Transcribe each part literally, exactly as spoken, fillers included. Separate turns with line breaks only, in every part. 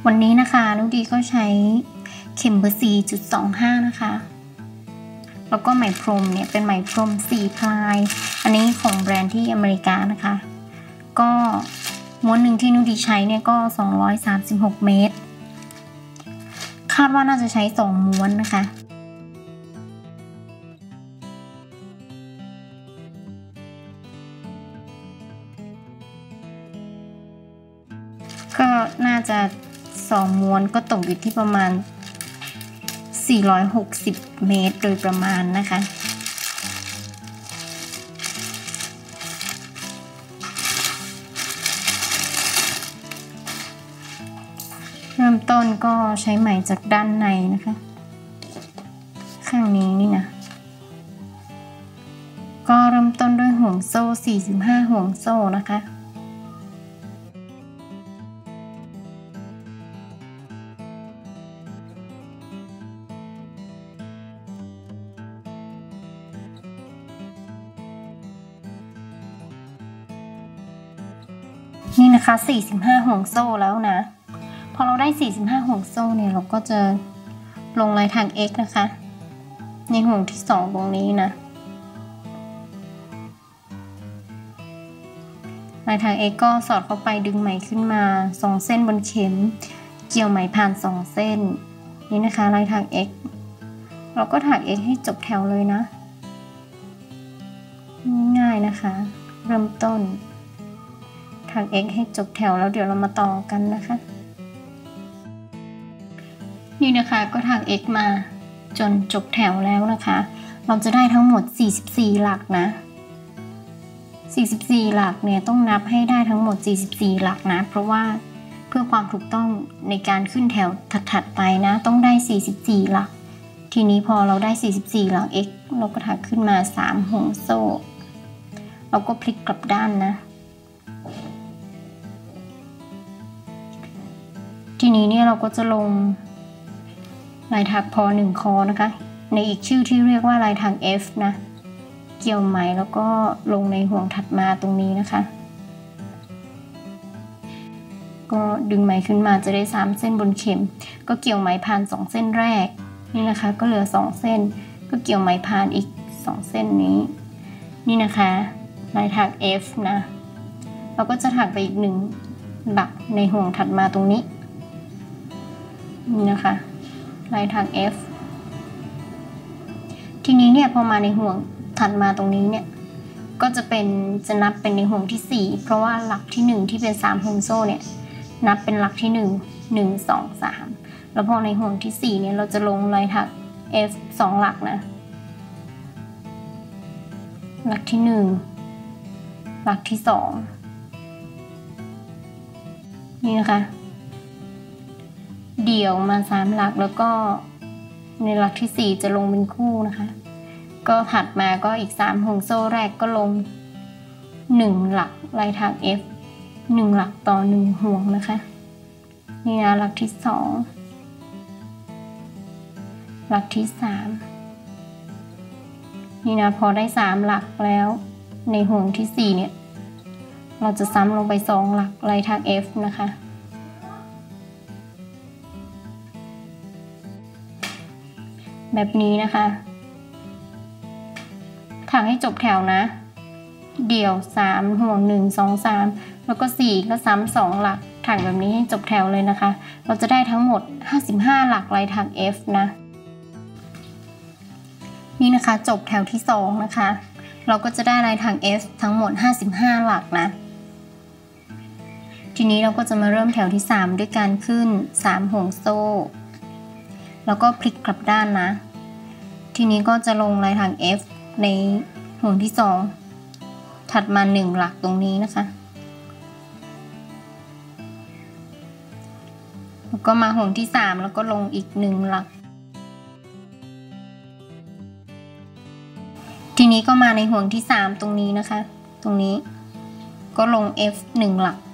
วันนี้นะคะนุดีก็ใช้เข็มเบอร์ สี่จุดสองห้า นะคะแล้วก็ไหมพรมเนี่ยเป็นไหมพรมสี่พลายอันนี้ของแบรนด์ที่อเมริกานะคะก็ม้วนหนึ่งที่นุดีใช้เนี่ยก็สองร้อยสามสิบหกเมตรคาดว่าน่าจะใช้สองม้วนนะคะก็น่าจะสองม้วนก็ตกอยู่ที่ประมาณสี่ร้อยหกสิบเมตรโดยประมาณนะคะเริ่มต้นก็ใช้ไหมจากด้านในนะคะข้างนี้นี่นะก็เริ่มต้นด้วยห่วงโซ่สี่สิบห้าห่วงโซ่นะคะนี่นะคะสี่สิบห้าห่วงโซ่แล้วนะพอเราได้สี่สิบห้าห่วงโซ่เนี่ยเราก็จะลงลายทาง X นะคะในห่วงที่สองตรงนี้นะลายทาง X ก็สอดเข้าไปดึงไหมขึ้นมาสองเส้นบนเข็มเกี่ยวไหมผ่านสองเส้นนี่นะคะลายทาง X เราก็ถัก X ให้จบแถวเลยนะง่ายนะคะเริ่มต้นถัก X ให้จบแถวแล้วเดี๋ยวเรามาต่อกันนะคะนี่นะคะก็ถัก X มาจนจบแถวแล้วนะคะเราจะได้ทั้งหมดสี่สิบสี่หลักนะสี่สิบสี่หลักเนี่ยต้องนับให้ได้ทั้งหมดสี่สิบสี่หลักนะเพราะว่าเพื่อความถูกต้องในการขึ้นแถวถัดๆไปนะต้องได้สี่สิบสี่หลักทีนี้พอเราได้สี่สิบสี่หลัก X เราก็ถักขึ้นมาสามห่วงโซ่เราก็พลิกกลับด้านนะทีนี้เนี่ยเราก็จะลงลายถักพอหนึ่งคอนะคะในอีกชื่อที่เรียกว่าลายทาง F นะเกี่ยวไหมแล้วก็ลงในห่วงถัดมาตรงนี้นะคะก็ดึงไหมขึ้นมาจะได้สามเส้นบนเข็มก็เกี่ยวไหมผ่านสองเส้นแรกนี่นะคะก็เหลือสองเส้นก็เกี่ยวไหมผ่านอีกสองเส้นนี้นี่นะคะลายถัก F นะเราก็จะถักไปอีกหนึ่งหลักในห่วงถัดมาตรงนี้นี่นะคะลายทาง F ทีนี้เนี่ยพอมาในห่วงถัดมาตรงนี้เนี่ยก็จะเป็นจะนับเป็นในห่วงที่สี่เพราะว่าหลักที่หนึ่งที่เป็นสามห่วงโซ่เนี่ยนับเป็นหลักที่หนึ่ง หนึ่ง สอง สามแล้วพอในห่วงที่สี่เนี่ยเราจะลงลายถัก F สองหลักนะหลักที่หนึ่งหลักที่สองนี่นะคะเดี่ยวมาสามหลักแล้วก็ในหลักที่สี่จะลงเป็นคู่นะคะก็ถัดมาก็อีกสามห่วงโซ่แรกก็ลงหนึ่งหลักลายทาง F หนึ่งหลักต่อหนึ่งห่วงนะคะนี่นะหลักที่สองหลักที่สามนี่นะพอได้สามหลักแล้วในห่วงที่สี่เนี่ยเราจะซ้ำลงไปสองหลักลายทาง F นะคะแบบนี้นะคะถักให้จบแถวนะเดี่ยวสามห่วงหนึ่ง สอง สามแล้วก็สี่ก็ซ้ำสองหลักถักแบบนี้ให้จบแถวเลยนะคะเราจะได้ทั้งหมดห้าสิบห้าหลักลายทาง F นะนี่นะคะจบแถวที่สองนะคะเราก็จะได้ลายทาง F ทั้งหมดห้าสิบห้าหลักนะทีนี้เราก็จะมาเริ่มแถวที่สามด้วยการขึ้นสามห่วงโซ่แล้วก็พลิกกลับด้านนะทีนี้ก็จะลงลายทาง F ในห่วงที่สองถัดมาหนึ่งหลักตรงนี้นะคะแล้วก็มาห่วงที่สามแล้วก็ลงอีกหนึ่งหลักทีนี้ก็มาในห่วงที่สามตรงนี้นะคะตรงนี้ก็ลง F หนึ่งหลัก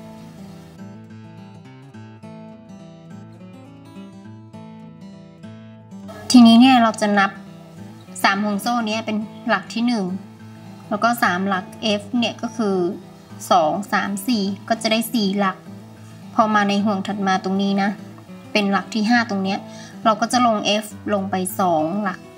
ทีนี้เนี่ยเราจะนับสามห่วงโซ่นี้เป็นหลักที่หนึ่งแล้วก็สามหลัก F เนี่ยก็คือสอง สาม สี่ก็จะได้สี่หลักพอมาในห่วงถัดมาตรงนี้นะเป็นหลักที่ห้าตรงเนี้ยเราก็จะลง F ลงไปสองหลัก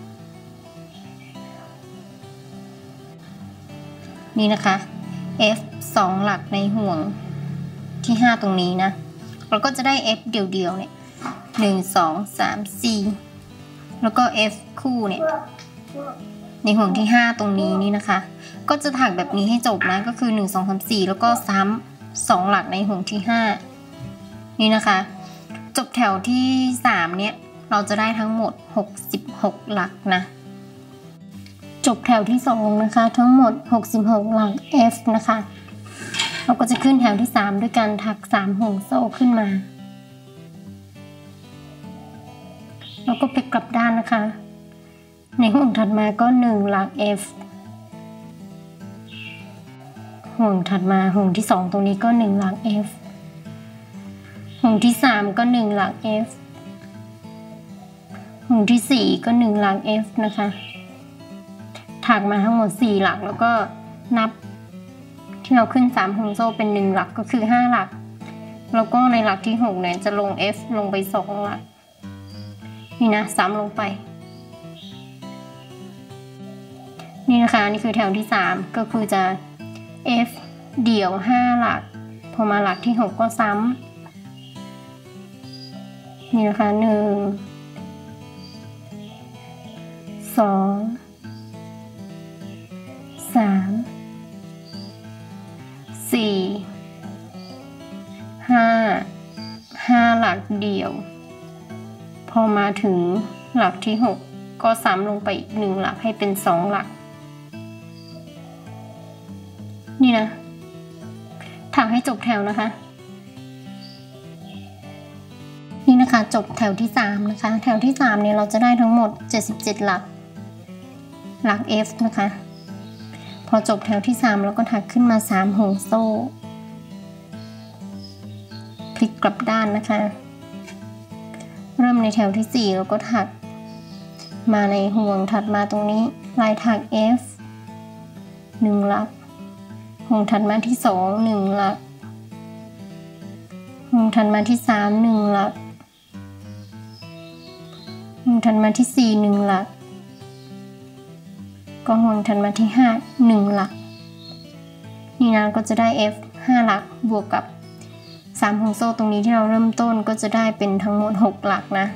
นี่นะคะ F สองหลักในห่วงที่ห้าตรงนี้นะเราก็จะได้ F เดี่ยวๆเนี่ยหนึ่ง สอง สาม สี่แล้วก็ F คู่เนี่ยในห่วงที่ห้าตรงนี้นี่นะคะก็จะถักแบบนี้ให้จบนะก็คือหนึ่ง สอง สาม สี่แล้วก็ซ้ำสองหลักในห่วงที่ห้านี่นะคะจบแถวที่สามเนี่ยเราจะได้ทั้งหมดหกสิบหกหลักนะจบแถวที่สองนะคะทั้งหมดหกสิบหกหลัก F นะคะเราก็จะขึ้นแถวที่สามด้วยการถักสามห่วงโซ่ขึ้นมาแล้วก็พลิกกลับด้านนะคะในห่วงถัดมาก็หนึ่งหลัก F ห่วงถัดมาห่วงที่สองตรงนี้ก็หนึ่งหลัก F ห่วงที่สามก็หนึ่งหลัก F ห่วงที่สี่ก็หนึ่งหลัก F นะคะถักมาทั้งหมดสี่หลักแล้วก็นับที่เราขึ้นสามห่วงโซ่เป็นหนึ่งหลักก็คือห้าหลักแล้วก็ในหลักที่หกเนี่ยจะลง F ลงไปสองหลักนี่นะซ้ำลงไปนี่นะคะนี่คือแถวที่สามก็คือจะ F เดี่ยวห้าหลักพอมาหลักที่หกก็ซ้ำนี่นะคะหนึ่ง สอง สาม สี่ ห้า ห้าหลักเดี่ยวพอมาถึงหลักที่หกก็ซ้ำลงไปอีกหนึ่งหลักให้เป็นสองหลักนี่นะถักให้จบแถวนะคะนี่นะคะจบแถวที่สามนะคะแถวที่สามเนี่ยเราจะได้ทั้งหมดเจ็ดสิบเจ็ดหลักหลัก F นะคะพอจบแถวที่สามเราก็ถักขึ้นมาสามห่วงโซ่พลิกกลับด้านนะคะเริ่มในแถวที่สี่เราก็ถักมาในห่วงถัดมาตรงนี้ลายถัก F หนึ่งหลักห่วงถัดมาที่สองหนึ่งหลักห่วงถัดมาที่สามหนึ่งหลักห่วงถัดมาที่สี่หนึ่งหลักก็ห่วงถัดมาที่ห้าหนึ่งหลักนี่นะก็จะได้ F ห้าหลักบวกกับสามห่วงโซ่ตรงนี้ที่เราเริ่มต้นก็จะได้เป็นทั้งหมดหกหลักนะ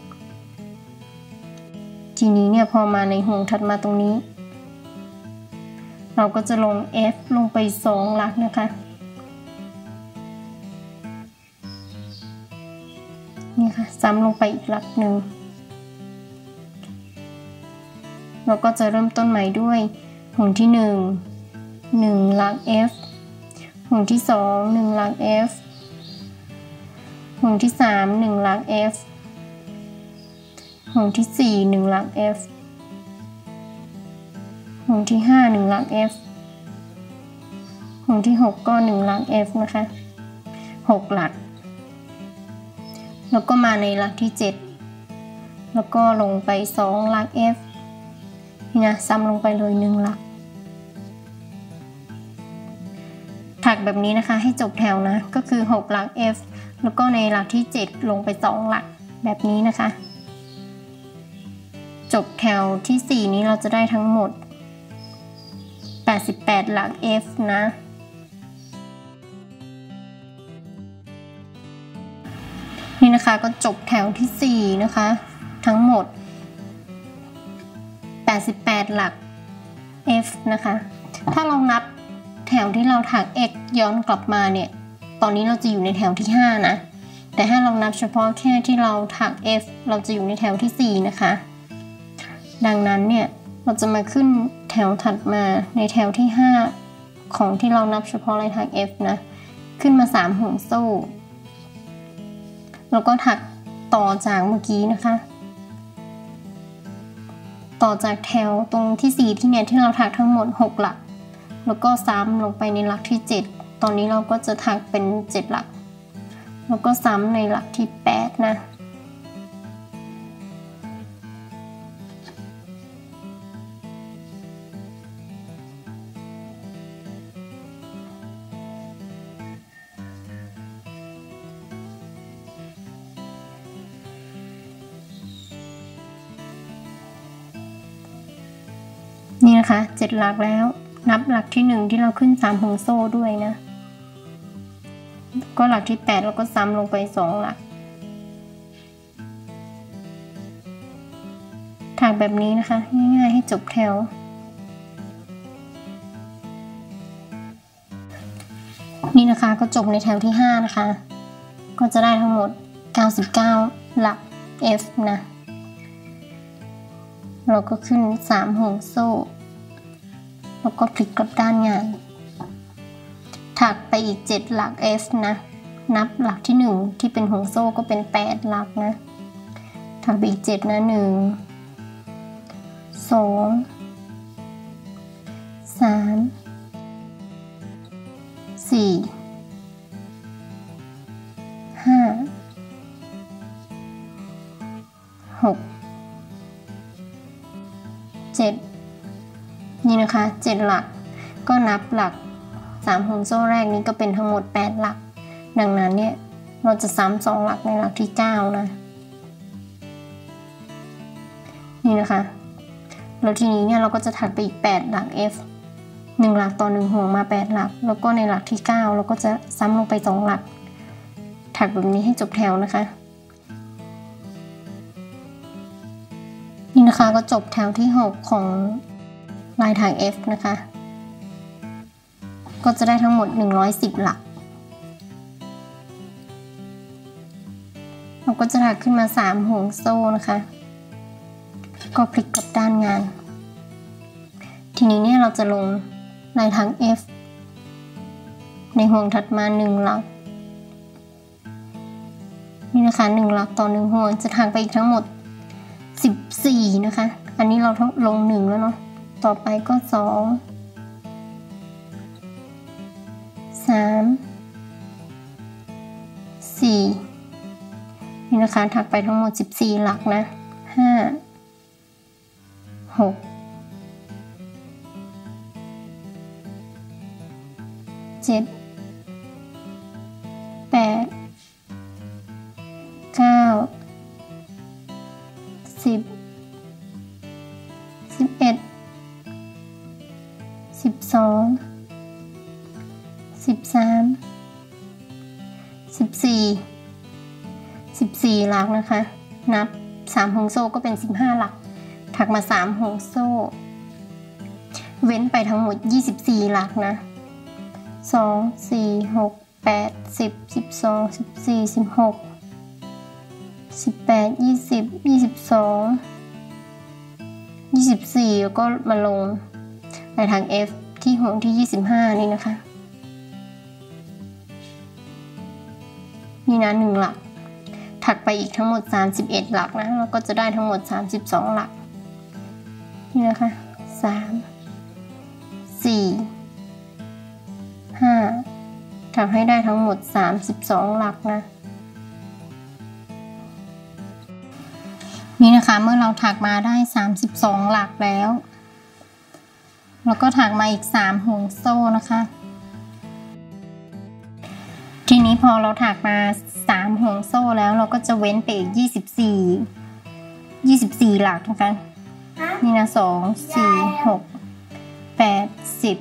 ทีนี้เนี่ยพอมาในห่วงถัดมาตรงนี้เราก็จะลง F ลงไปสองหลักนะคะนี่ค่ะซ้ำลงไปอีกหลักหนึ่งเราก็จะเริ่มต้นใหม่ด้วยห่วงที่หนึ่ง หนึ่งหลัก F ห่วงที่สองหนึ่งหลัก F ห่วงที่สามหนึ่งหลัก F ห่วงที่สี่หนึ่งหลัก F ห่วงที่ห้าหนึ่งหลัก F ห่วงที่หกก็หนึ่งหลัก F นะคะหกหลักแล้วก็มาในหลักที่เจ็ดแล้วก็ลงไปสองหลัก F นี่นะซ้ำลงไปเลยหนึ่งหลักถักแบบนี้นะคะให้จบแถวนะก็คือหกหลัก F แล้วก็ในหลักที่เจ็ดลงไปสองหลักแบบนี้นะคะจบแถวที่สี่นี้เราจะได้ทั้งหมดแปดสิบแปดหลัก F นะนี่นะคะก็จบแถวที่สี่นะคะทั้งหมดแปดสิบแปดหลัก F นะคะถ้าเรานับแถวที่เราถัก X ย้อนกลับมาเนี่ยตอนนี้เราจะอยู่ในแถวที่ห้านะแต่ถ้าเรานับเฉพาะแค่ที่เราถัก F เราจะอยู่ในแถวที่สี่นะคะดังนั้นเนี่ยเราจะมาขึ้นแถวถัดมาในแถวที่ห้าของที่เรานับเฉพาะลายถัก F นะขึ้นมาสามห่วงโซ่แล้วก็ถักต่อจากเมื่อกี้นะคะต่อจากแถวตรงที่สี่ที่เนี่ยที่เราถักทั้งหมดหกหลักแล้วก็ซ้ำลงไปในหลักที่เจ็ดตอนนี้เราก็จะถักเป็นเจ็ดหลักแล้วก็ซ้ำในหลักที่แปดนะนี่นะคะเจ็ดหลักแล้วนับหลักที่หนึ่งที่เราขึ้นสามห่วงโซ่ด้วยนะก็หลักที่แปดเราก็ซ้ำลงไปสองหลักถักแบบนี้นะคะง่ายๆให้จบแถวนี่นะคะก็จบในแถวที่ห้านะคะก็จะได้ทั้งหมดเก้าสิบเก้าหลัก F นะเราก็ขึ้นสามห่วงโซ่แล้วก็พลิกกลับด้านงานถักไปอีกเจ็ดหลัก F นะนับหลักที่หนึ่งที่เป็นห่วงโซ่ก็เป็นแปดหลักนะถักไปอีกเจ็ดนะหนึ่งสองสามสี่ห้าหกเจ็ดนี่นะคะเจ็ดหลักก็นับหลักสามห่วงโซ่แรกนี้ก็เป็นทั้งหมดแปดหลักดังนั้นเนี่ยเราจะซ้ำสองหลักในหลักที่เก้านะนี่นะคะแล้วทีนี้เนี่ยเราก็จะถักไปอีกแปดหลัก F หนึ่งหลักต่อหนึ่งห่วงมาแปดหลักแล้วก็ในหลักที่เก้าเราก็จะซ้ำลงไปสองหลักถักแบบนี้ให้จบแถวนะคะนี่นะคะก็จบแถวที่หกของลายถัก F นะคะก็จะได้ทั้งหมดหนึ่งร้อยสิบหลักเราก็จะถักขึ้นมาสามห่วงโซ่นะคะก็พลิกกลับด้านงานทีนี้เนี่ยเราจะลงลายถัก F ในห่วงถัดมาหนึ่งหลักนี่นะคะหนึ่งหลักต่อหนึ่งห่วงจะถักไปอีกทั้งหมดสิบสี่นะคะอันนี้เราลงหนึ่งแล้วเนาะต่อไปก็สองสามสี่นี่นะคะถักไปทั้งหมดสิบสี่หลักนะห้าหกเจ็ดแปดเก้าสิบสิบเอ็ดสิบสองสิบสามสิบสี่สิบสี่หลักนะคะนับสามห่วงโซ่ก็เป็นสิบห้าหลักถักมาสามห่วงโซ่เว้นไปทั้งหมดยี่สิบสี่หลักนะสอง สี่ หก แปด สิบ สิบสอง สิบสี่ สิบหก สิบแปด ยี่สิบ ยี่สิบสอง ยี่สิบสี่แล้วก็มาลงในทาง F ที่ห่วงที่ยี่สิบห้านี่นะคะนี่นะหนึ่งหลักถักไปอีกทั้งหมดสามสิบเอ็ดหลักนะแล้วก็จะได้ทั้งหมดสามสิบสองหลักนี่นะคะสาม สี่ ห้าถักให้ได้ทั้งหมดสามสิบสองหลักนะนี่นะคะเมื่อเราถักมาได้สามสิบสองหลักแล้วแล้วก็ถักมาอีกสามห่วงโซ่นะคะทีนี้พอเราถักมาสามห่วงโซ่แล้วเราก็จะเว้นไปอีกยี่สิบสี่ ยี่สิบสี่หลักนะคะนี่นะสอง สี่ หก แปด สิบ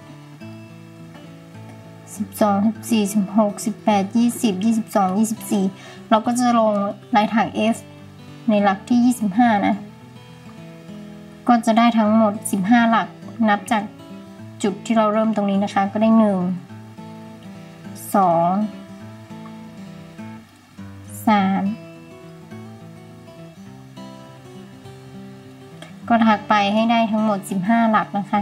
สิบสอง สิบสี่ สิบหก สิบแปด ยี่สิบ ยี่สิบสอง ยี่สิบสี่เราก็จะลงลายถัก F ในหลักที่ยี่สิบห้านะก็จะได้ทั้งหมดสิบห้าหลักนับจากจุดที่เราเริ่มตรงนี้นะคะก็ได้หนึ่ง สอง สามก็ถักไปให้ได้ทั้งหมดสิบห้าหลักนะคะ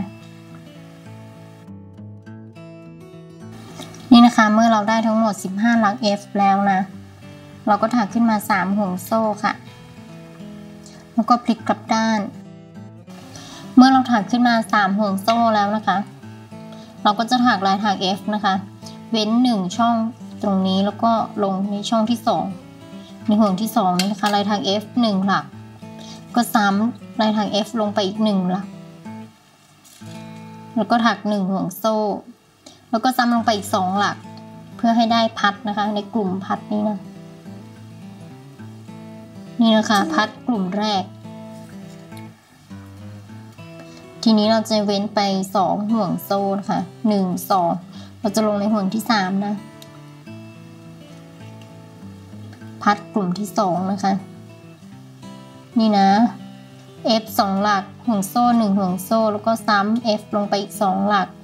นี่นะคะเมื่อเราได้ทั้งหมดสิบห้าหลัก F แล้วนะเราก็ถักขึ้นมาสามห่วงโซ่ค่ะแล้วก็พลิกกลับด้านเมื่อเราถักขึ้นมาสามห่วงโซ่แล้วนะคะเราก็จะถักลายถัก F นะคะเว้นหนึ่งช่องตรงนี้แล้วก็ลงในช่องที่สองในห่วงที่สองนี้นะคะลายถัก F หนึ่งหลักก็ซ้ำลายถัก F ลงไปอีกหนึ่งหลักแล้วก็ถักหนึ่งห่วงโซ่แล้วก็ซ้ำลงไปอีกสองหลักเพื่อให้ได้พัดนะคะในกลุ่มพัดนี้นะนี่นะคะพัดกลุ่มแรกทีนี้เราจะเว้นไปสองห่วงโซ่นะคะหนึ่ง สองเราจะลงในห่วงที่สามนะพัดกลุ่มที่สองนะคะนี่นะ F สองหลักห่วงโซ่หนึ่งห่วงโซ่แล้วก็ซ้ำ F ลงไปอีกสองหลัก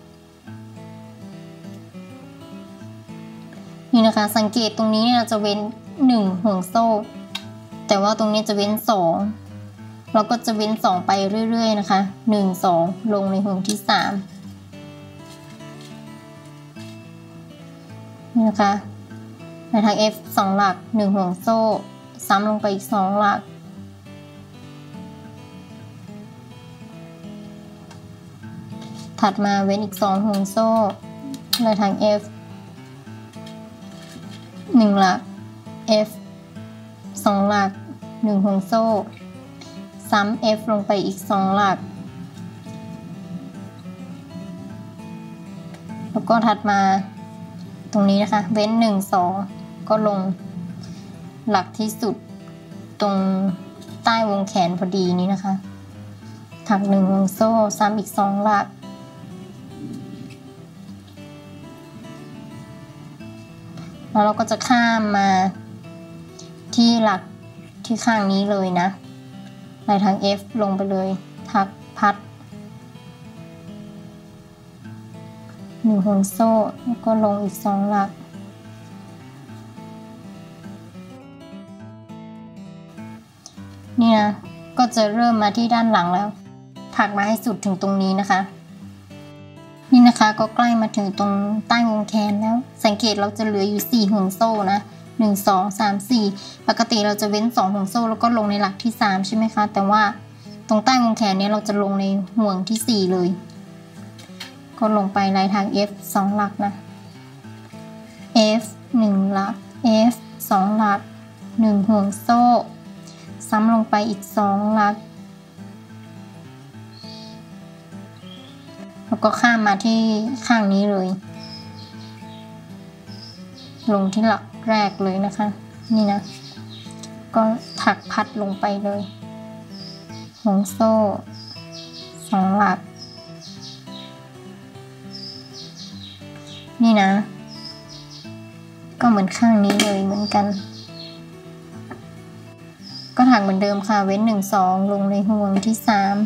นี่นะคะสังเกตตรงนี้เราจะเว้นหนึ่งห่วงโซ่แต่ว่าตรงนี้จะเว้นสองเราก็จะเว้นสองไปเรื่อยๆนะคะหนึ่ง สองลงในห่วงที่สามนี่นะคะในทาง F สองหลักหนึ่งห่วงโซ่ซ้ำลงไปอีกสองหลักถัดมาเว้นอีกสองห่วงโซ่ในทาง F หนึ่งหลัก F สองหลักหนึ่งห่วงโซ่ซ้ำ F ลงไปอีกสองหลักแล้วก็ถัดมาตรงนี้นะคะเว้นหนึ่ง สองก็ลงหลักที่สุดตรงใต้วงแขนพอดีนี้นะคะถักหนึ่งห่วงโซ่ซ้ำอีกสองหลักแล้วเราก็จะข้ามมาที่หลักที่ข้างนี้เลยนะในทาง F ลงไปเลยถักพัดหนึ่งห่วงโซ่แล้วก็ลงอีกสองหลักนี่นะก็จะเริ่มมาที่ด้านหลังแล้วถักมาให้สุดถึงตรงนี้นะคะนี่นะคะก็ใกล้มาถึงตรงใต้วงแขนแล้วสังเกตเราจะเหลืออยู่สี่ห่วงโซ่นะหนึ่ง สอง สาม สี่ปกติเราจะเว้นสองห่วงโซ่แล้วก็ลงในหลักที่สามใช่ไหมคะแต่ว่าตรงใต้วงแขนนี้เราจะลงในห่วงที่สี่เลยก็ลงไปในทาง F สองหลักนะ F หนึ่งหลัก F สองหลักหนึ่งห่วงโซ่ซ้ำลงไปอีกสองหลักแล้วก็ข้ามมาที่ข้างนี้เลยลงที่หลักแรกเลยนะคะนี่นะก็ถักพัดลงไปเลยห่วงโซ่สองหลักนี่นะก็เหมือนข้างนี้เลยเหมือนกันก็ถักเหมือนเดิมค่ะเว้นหนึ่ง สองลงในห่วงที่สาม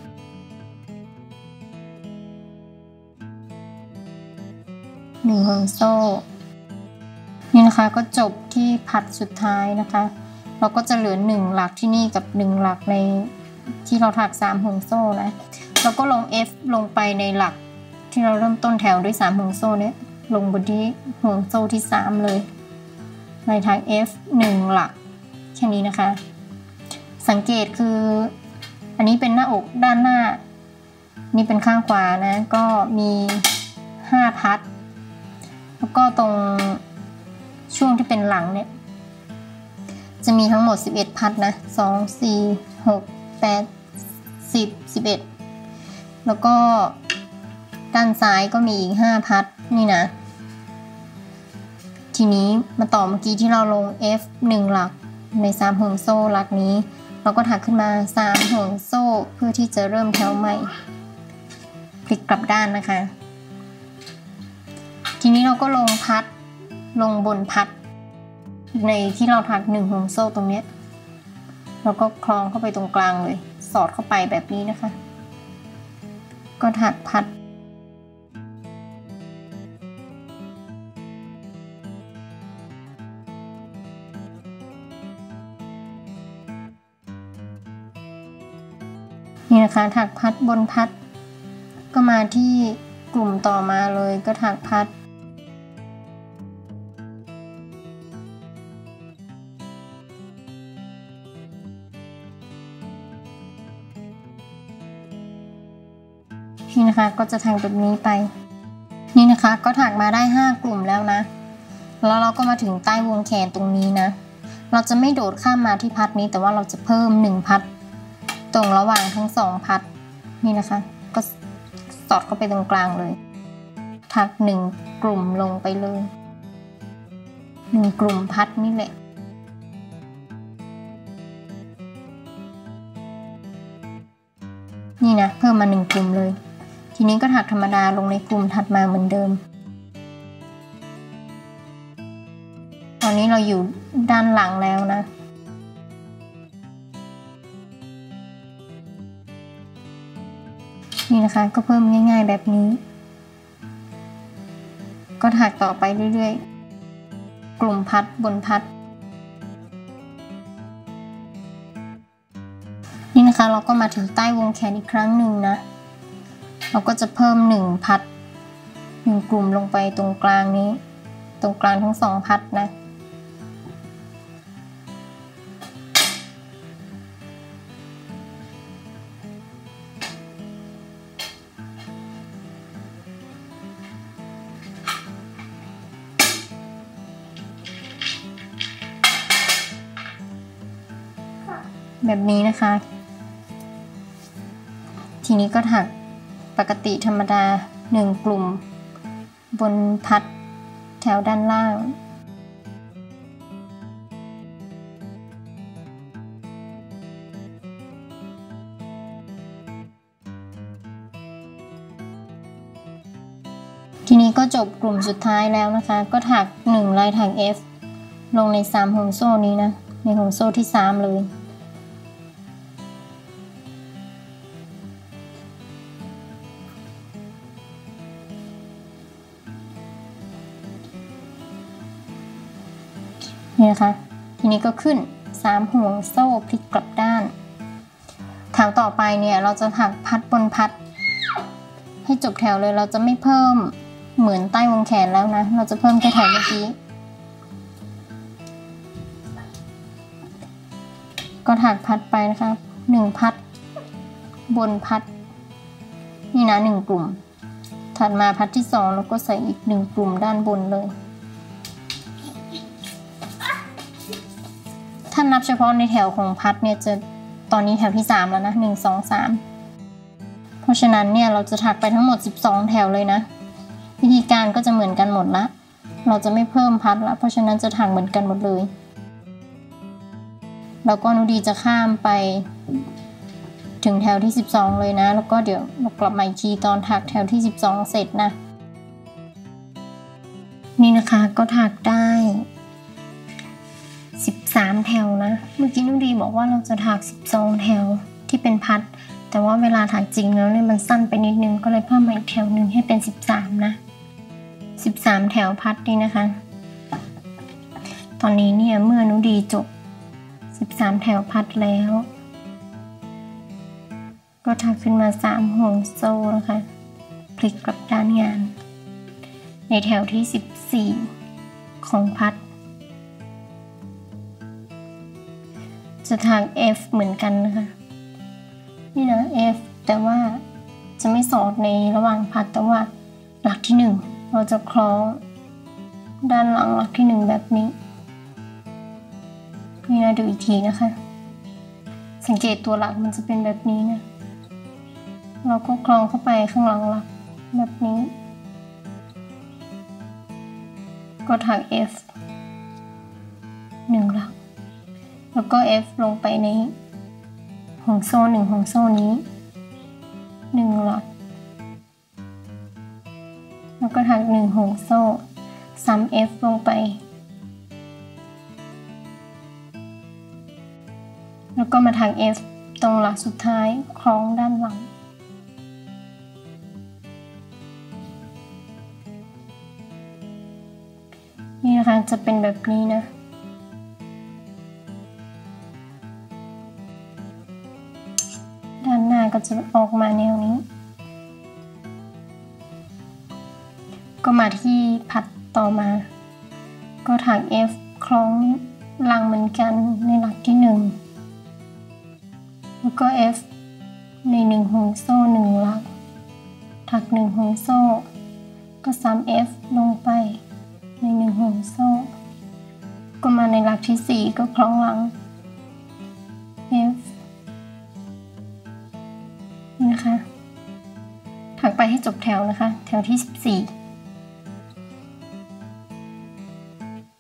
หนึ่งห่วงโซ่นี่นะคะก็จบที่พัดสุดท้ายนะคะเราก็จะเหลือหนึ่งหลักที่นี่กับหนึ่งหลักในที่เราถักสามห่วงโซ่นะแล้วก็ลง F ลงไปในหลักที่เราเริ่มต้นแถวด้วยสามห่วงโซ่เนี้ยลงบนที่ห่วงโซ่ที่สามเลยในทาง F หนึ่งหลักแค่นี้นะคะสังเกตคืออันนี้เป็นหน้าอกด้านหน้านี่เป็นข้างขวานะก็มีห้าพัดแล้วก็ตรงช่วงที่เป็นหลังเนี่ยจะมีทั้งหมดสิบเอ็ดพัดนะสอง สี่ หก แปด สิบ สิบเอ็ดแล้วก็ด้านซ้ายก็มีอีกห้าพัดนี่นะทีนี้มาต่อเมื่อกี้ที่เราลง F หนึ่งหลักในสามห่วงโซ่หลักนี้เราก็ถักขึ้นมาสามห่วงโซ่เพื่อที่จะเริ่มแถวใหม่พลิกกลับด้านนะคะทีนี้เราก็ลงพัดลงบนพัดในที่เราถักหนึ่งห่วงโซ่ตรงนี้เราก็คล้องเข้าไปตรงกลางเลยสอดเข้าไปแบบนี้นะคะก็ถักพัดนี่นะคะถักพัดบนพัดก็มาที่กลุ่มต่อมาเลยก็ถักพัดนี่นะคะก็จะถักแบบนี้ไปนี่นะคะก็ถักมาได้ห้ากลุ่มแล้วนะแล้วเราก็มาถึงใต้วงแขนตรงนี้นะเราจะไม่โดดข้ามมาที่พัดนี้แต่ว่าเราจะเพิ่มหนึ่งพัดตรงระหว่างทั้งสองพัดนี่นะคะก็สอดเข้าไปตรงกลางเลยถักหนึ่งกลุ่มลงไปเลยหนึ่งกลุ่มพัดนี่แหละนี่นะเพิ่มมมาหนึ่งกลุ่มเลยทีนี้ก็ถักธรรมดาลงในกลุ่มถัดมาเหมือนเดิมตอนนี้เราอยู่ด้านหลังแล้วนะนี่นะคะก็เพิ่มง่ายๆแบบนี้ก็ถักต่อไปเรื่อยๆกลุ่มพัดบนพัดนี่นะคะเราก็มาถึงใต้วงแขนอีกครั้งหนึ่งนะเราก็จะเพิ่มหนึ่งพัดหนึ่งกลุ่มลงไปตรงกลางนี้ตรงกลางทั้งสองพัดนะแบบนี้นะคะทีนี้ก็ถักปกติธรรมดาหนึ่งกลุ่มบนพัดแถวด้านล่างทีนี้ก็จบกลุ่มสุดท้ายแล้วนะคะก็ถักหนึ่งลายถัก F ลงในสามห่วงโซ่นี้นะในห่วงโซ่ที่สามเลยนี่นะคะทีนี้ก็ขึ้นสามห่วงโซ่พลิกกลับด้านแถวต่อไปเนี่ยเราจะถักพัดบนพัดให้จบแถวเลยเราจะไม่เพิ่มเหมือนใต้วงแขนแล้วนะเราจะเพิ่มแค่แถวเมื่อกี้ก็ถักพัดไปนะคะหนึ่งพัดบนพัดนี่นะหนึ่งกลุ่มถัดมาพัดที่สองแล้วก็ใส่อีกหนึ่งกลุ่มด้านบนเลยถ้านับเฉพาะในแถวของพัดเนี่ยจะตอนนี้แถวที่สามแล้วนะหนึ่ง สอง สามเพราะฉะนั้นเนี่ยเราจะถักไปทั้งหมดสิบสองแถวเลยนะวิธีการก็จะเหมือนกันหมดละเราจะไม่เพิ่มพัดละเพราะฉะนั้นจะถักเหมือนกันหมดเลยแล้วก็นุดีจะข้ามไปถึงแถวที่สิบสองเลยนะแล้วก็เดี๋ยวเรากลับมาอีกทีตอนถักแถวที่สิบสองเสร็จนะนี่นะคะก็ถักได้สิบสามแถวนะเมื่อกี้นุดีบอกว่าเราจะถักสิบสองแถวที่เป็นพัดแต่ว่าเวลาถักจริงแล้วเนี่ยมันสั้นไปนิดนึงก็เลยเพิ่มมาอีกแถวหนึ่งให้เป็นสิบสามนะสิบสามแถวพัดนี่นะคะตอนนี้เนี่ยเมื่อนุดีจบสิบสามแถวพัดแล้วก็ถักขึ้นมาสามห่วงโซ่นะคะพลิกกลับด้านงานในแถวที่สิบสี่ของพัดจะถัก F เหมือนกันนะคะนี่นะ F แต่ว่าจะไม่สอดในระหว่างพัดแต่ว่าหลักที่หนึ่งเราจะคล้องด้านหลังหลักที่หนึ่งแบบนี้นี่นะดูอีกทีนะคะสังเกตตัวหลักมันจะเป็นแบบนี้นะเราก็คล้องเข้าไปข้างหลังหลักแบบนี้ก็ถัก F หนึ่งหลักแล้วก็ F ลงไปในห่วงโซ่หนึ่งห่วงโซ่นี้หนึ่งหลักแล้วก็ถักหนึ่งห่วงโซ่ซ้ำ F ลงไปแล้วก็มาถัก F ตรงหลักสุดท้ายคล้องด้านหลังนี่นะคะจะเป็นแบบนี้นะด้านหน้าก็จะออกมาแนวนี้ก็มาที่พัดต่อมาก็ถัก F คล้องหลังเหมือนกันในหลักที่หนึ่งแล้วก็ F ในหนึ่งห่วงโซ่หนึ่งหลักถักหนึ่งห่วงโซ่ก็ซ้ำ F ลงไปในหนึ่งห่วงโซ่ก็มาในหลักที่สี่ก็คล้องหลัง F นี่นะคะถักไปให้จบแถวนะคะแถวที่สิบสี่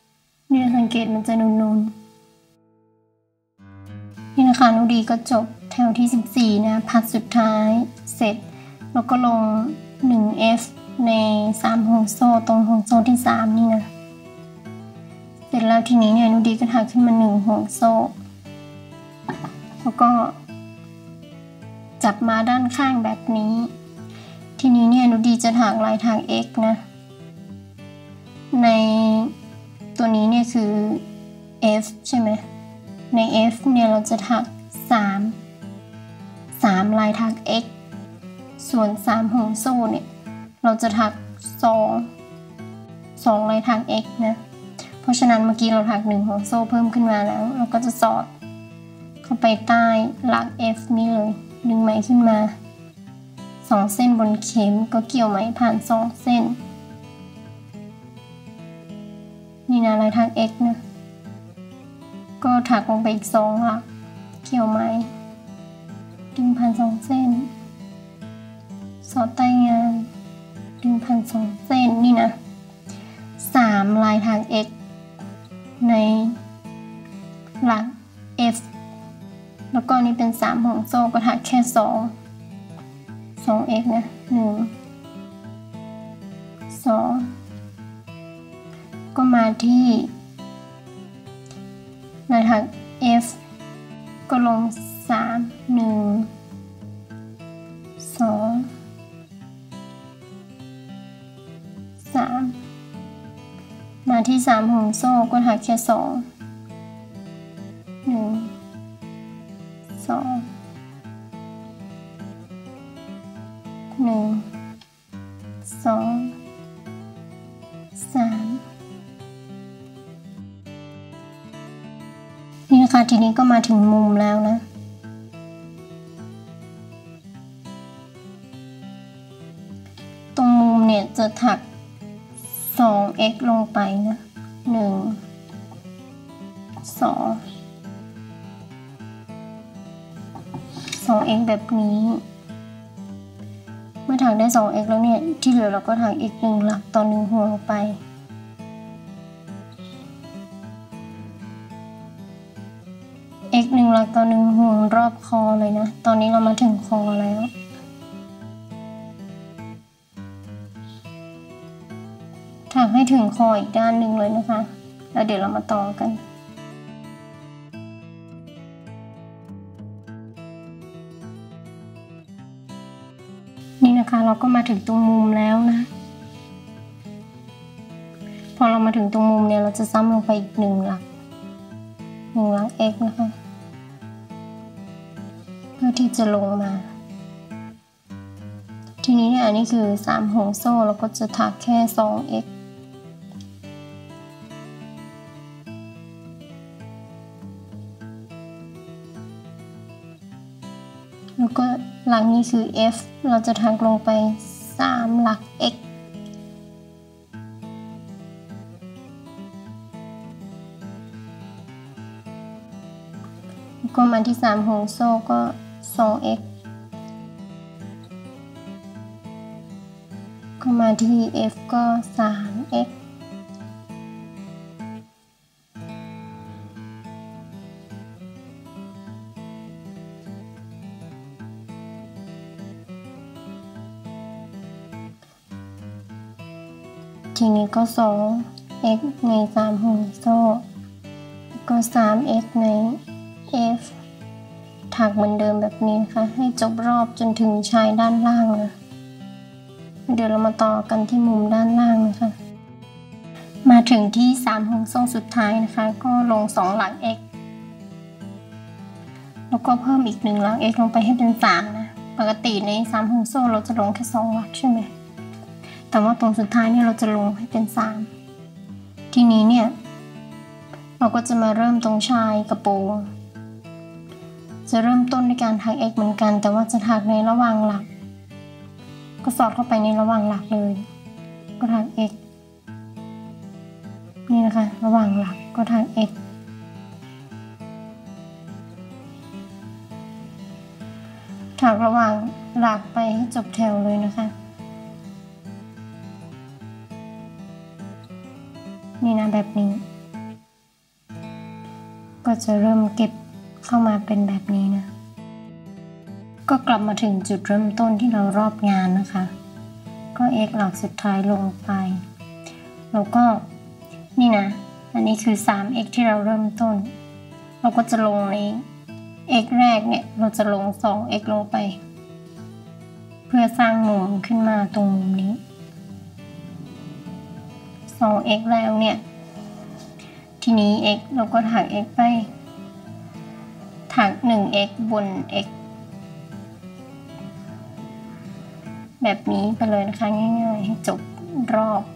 นี่สังเกตมันจะนูนๆนี่นะคะนุดีก็จบแถวที่สิบสี่นะพัดสุดท้ายเสร็จแล้วก็ลง หนึ่ง เอฟ ในสามห่วงโซ่ตรงห่วงโซ่ที่สามนี่นะเสร็จแล้วทีนี้เนี่ยนุดีก็ถักขึ้นมาหนึ่งห่วงโซ่แล้วก็จับมาด้านข้างแบบนี้ทีนี้เนี่ยนุดีจะถักลายทาง X นะในตัวนี้เนี่ยคือ F ใช่ไหมใน F เนี่ยเราจะถักสาม สามลายทาง X ส่วนสามห่วงโซ่เนี่ยเราจะถักสอง สองลายทาง X นะเพราะฉะนั้นเมื่อกี้เราถักหนึ่งห่วงโซ่เพิ่มขึ้นมาแล้วเราก็จะสอดเข้าไปใต้หลัก F นี่เลยดึงไหมขึ้นมาสองเส้นบนเข็มก็เกี่ยวไหมผ่านสองเส้นนี่นะลายทาง X นะก็ถักลงไปอีกสองหลักเกี่ยวไหมดึงผ่านสองเส้นสอดใต้งานดึงผ่านสองเส้นนี่นะสามลายทาง X ในหลัก F แล้วก็นี่เป็นสามห่วงโซ่ก็ถักแค่สอง สอง x นะหนึ่ง สองก็มาที่ลายทาง F ก็ลงสาม หนึ่ง สอง สามมาที่สามห่วงโซ่ก็ถักแค่สอง หนึ่ง สอง หนึ่ง สอง สามนี่นะคะทีนี้ก็มาถึงมุมแล้วนะตรงมุมเนี่ยจะถัก สอง x ลงไปนะหนึ่ง สอง สอง x แบบนี้เมื่อถักได้ สอง x แล้วเนี่ยที่เหลือเราก็ถักอีกหนึ่งหลักต่อหนึ่งห่วงไปx หนึ่งหลักต่อหนึ่งห่วงรอบคอเลยนะตอนนี้เรามาถึงคอแล้วถักให้ถึงคออีกด้านหนึ่งเลยนะคะแล้วเดี๋ยวเรามาต่อกันนี่นะคะเราก็มาถึงตรงมุมแล้วนะพอเรามาถึงตรงมุมเนี่ยเราจะซ้ำลงไปอีกหนึ่งหลักหนึ่งหลัก x นะคะเพื่อที่จะลงมาทีนี้เนี่ยอันนี้คือสามห่วงโซ่เราก็จะถักแค่ สอง x แล้วก็หลักนี้คือ F เราจะถักลงไปสามหลัก x แล้วก็มาที่สามห่วงโซ่ก็ สอง x ก็มาที่ F ก็ สาม xทีนี้ก็ สอง x ในสามห่วงโซ่ก็ สาม x ใน F ถักเหมือนเดิมแบบนี้ค่ะให้จบรอบจนถึงชายด้านล่างนะเดี๋ยวเรามาต่อกันที่มุมด้านล่างนะคะมาถึงที่สามห่วงโซ่สุดท้ายนะคะก็ลงสองหลัก x แล้วก็เพิ่มอีกหนึ่งหลัก x ลงไปให้เป็นสามนะปกติในสามห่วงโซ่เราจะลงแค่สองหลักใช่ไหมแต่ว่าตรงสุดท้ายเนี่ยเราจะลงให้เป็นสามทีนี้เนี่ยเราก็จะมาเริ่มตรงชายกระโปรงจะเริ่มต้นในการถัก x เหมือนกันแต่ว่าจะถักในระหว่างหลักก็สอดเข้าไปในระหว่างหลักเลยก็ถัก x นี่นะคะระหว่างหลักก็ถัก x ถักระหว่างหลักไปให้จบแถวเลยนะคะนี่นะแบบนี้ก็จะเริ่มเก็บเข้ามาเป็นแบบนี้นะก็กลับมาถึงจุดเริ่มต้นที่เรารอบงานนะคะก็ x หลักสุดท้ายลงไปแล้วก็นี่นะอันนี้คือ ทรี เอ็กซ์ ที่เราเริ่มต้นเราก็จะลงใน x แรกเนี่ยเราจะลง สองเอ็กซ์ ลงไปเพื่อสร้างมุมขึ้นมาตรงมุมนี้ สองเอ็กซ์ แล้วเนี่ยทีนี้ x เราก็ถัก x ไปถัก หนึ่งเอ็กซ์ บน x แบบนี้ไปเลยนะคะง่ายๆให้จบรอบ